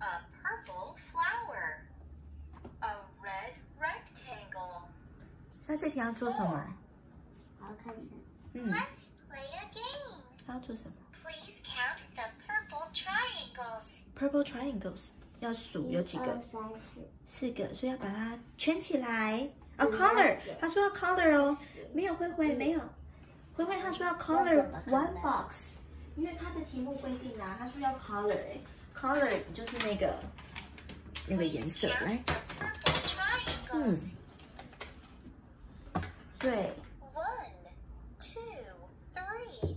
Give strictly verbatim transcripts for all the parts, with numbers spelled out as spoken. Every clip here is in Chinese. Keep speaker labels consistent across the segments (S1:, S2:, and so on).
S1: A purple flower. A red rectangle.
S2: 他这题要做什么？
S3: 好看一下。
S2: 嗯，
S1: Let's play a game.
S2: 他要做什么
S1: Please count the purple triangles.
S2: ？Purple triangles 要数有几个？
S3: 一二三四。
S2: 四个，所以要把它圈起来。哦 ，color， 他说要 color 哦，没有慧慧没有，慧慧他说要 color one box， 因为他的题目规定啊，他说要 color， 哎 ，color 就是那个那个颜色，来，
S1: Purple triangles.
S2: 嗯，对。
S1: One, two, three,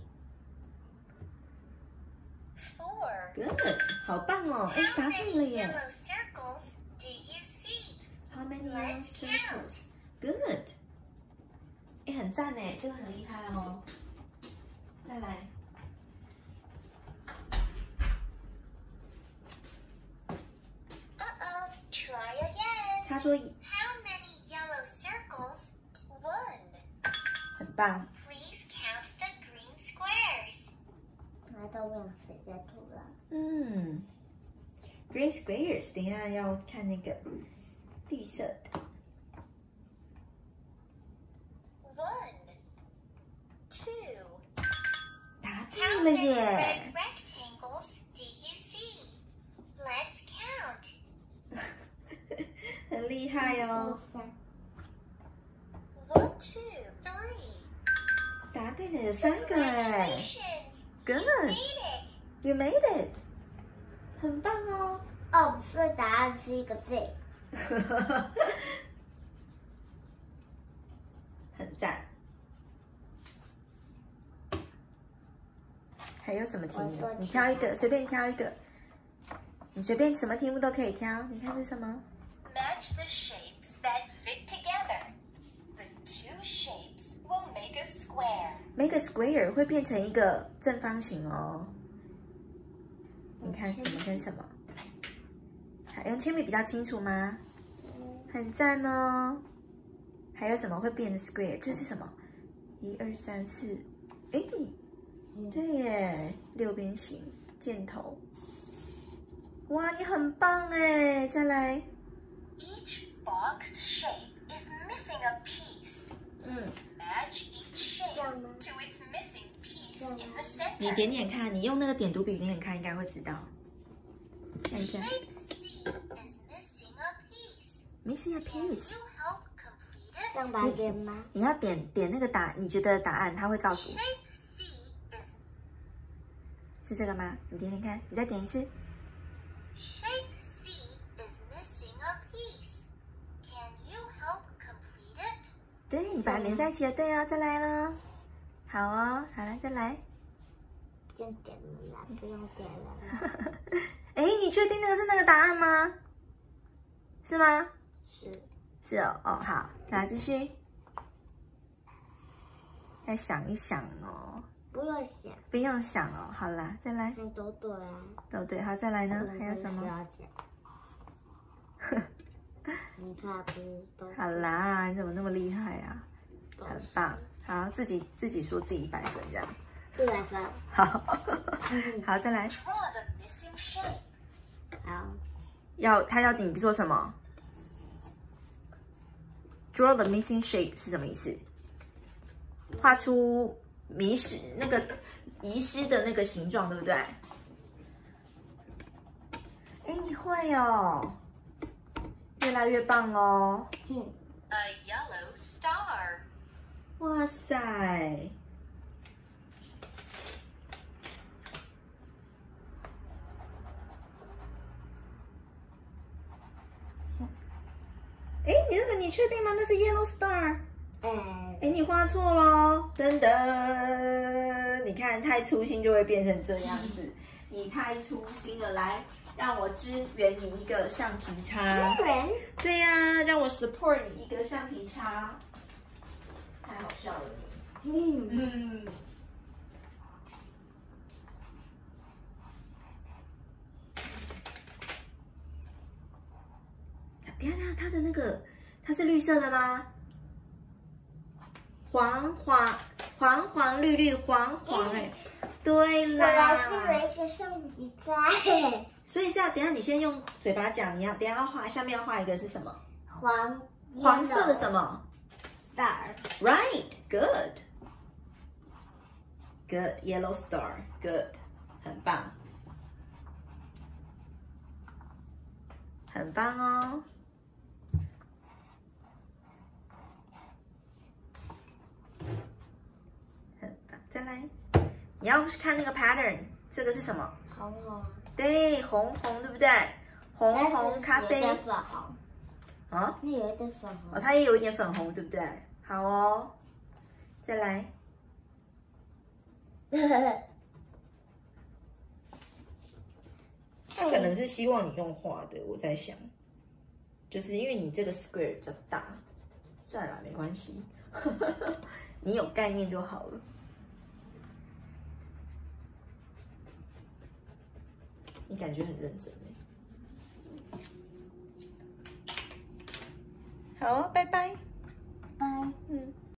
S1: four.
S2: Good， 好棒哦！哎，
S1: How
S2: 答对了
S1: many
S2: 耶
S1: yellow circles do you see?
S2: ！How many yellow
S1: Let's
S2: circles? Good， 哎，很赞哎，这个很厉害哦。再来，
S1: Uh-oh, try again.
S2: 他说
S1: How many yellow circles? One.
S2: 很棒。
S1: Please count the green squares.
S3: 它都没有谁在涂了。
S2: 嗯 ，Green squares， 等一下要看那个绿色的。
S1: One, two.
S2: 答
S1: How
S2: 对了
S1: many
S2: 耶
S1: red！ rectangles do you see? Let's count.
S2: 很厉害哦。
S3: 三。
S1: One, two, three.
S2: 答对了，有三个哎。
S1: Congratulations.
S2: Good，
S1: Made it.
S2: you made it， 很棒哦。
S3: 哦，所以答案是一个 Z。
S2: 很赞。还有什么题目？你挑一个，随便挑一个。你随便什么题目都可以挑。你看这是什么
S1: Match the shapes that fit together. The two shapes will make a square.
S2: ？Make a square 会变成一个正方形哦。你看什么跟什么？还用铅笔比较清楚吗？很赞哦。还有什么会变成 square？ 这是什么？一二三四，哎，对耶，六边形箭头。哇，你很棒哎！再来，
S1: Each boxed shape is missing a piece.
S2: 嗯，
S1: Match each shape
S3: 这样吗？
S1: to its missing piece
S3: 这样吗？
S1: in the
S2: 你
S1: center.
S2: 点点看，你用那个点读笔点点看，应该会知道。看一下
S1: Shape C is missing a piece.
S2: ，missing a
S1: Can
S2: piece。
S1: you help complete
S3: 这样
S1: it?
S3: 白点吗？
S2: 你要点点那个答，你觉得答案他会告诉我
S1: Shape C is
S2: 是这个吗？你点点看，你再点一次。
S1: Shape C is missing a piece. Can you help complete it?
S2: 对，你把它连在一起了，对啊，再来了。好哦，好了，再来。
S3: 这样点了啦，不用点了啦。
S2: 哎，你确定那个是那个答案吗？是吗？
S3: 是。
S2: 是哦，哦，好，那继续。再想一想哦，
S3: 不用想，
S2: 不用想哦，好啦，再来。
S3: 看都对啊。
S2: 都对，好，再来呢？还有什
S3: 不
S2: 么？
S3: 要讲。你看不是都
S2: 好啦，你怎么那么厉害啊？
S3: 都是
S2: 很棒，好，自己自己说自己一百分这样。
S3: 一百分。
S2: 好，好，再来。
S1: Draw the missing shape.
S3: 好，
S2: 要他要你做什么 ？Draw the missing shape 是什么意思？画出迷失那个遗失的那个形状，对不对？哎，你会哦，越来越棒喽！
S3: 嗯，
S1: A yellow star.
S2: 哇塞！哎，你那个你确定吗？那是 yellow star。
S3: 哎，
S2: 哎，你画错喽！噔噔，你看太粗心就会变成这样子，你太粗心了。来，让我支援你一个橡皮擦。
S3: 支援？
S2: 对呀、让我 support 你一个橡皮擦。太好笑了你。
S3: 嗯，
S2: 嗯。等一下，等一下，它的那个它是绿色的吗？黄黄黄黄绿绿黄黄哎、对
S3: 我来
S2: 啦，
S3: 寄了一个橡皮擦。
S2: 所以是要等一下你先用嘴巴讲，你要等一下要画，下面要画一个是什么？
S3: 黄
S2: 黄色的什么
S3: star？
S2: ？Right, good, good, yellow star, good， 很棒，很棒哦。很棒，再来，你要看那个 pattern， 这个是什么？
S3: 红红。
S2: 对，红红，对不对？红红咖啡。
S3: 有点粉红。
S2: 啊？
S3: 那有一点粉红。
S2: 哦，它也有一点粉红，对不对？好哦，再来。他可能是希望你用画的，我在想，就是因为你这个 square 比较大，算了，没关系，你有概念就好了。你感觉很认真耶。好，拜拜。
S3: 拜。
S2: 嗯。